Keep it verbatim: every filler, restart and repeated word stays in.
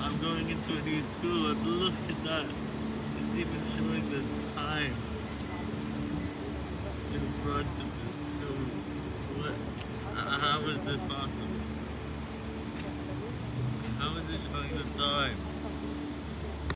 I'm going into a new school, and look at that. It's even showing the time in front.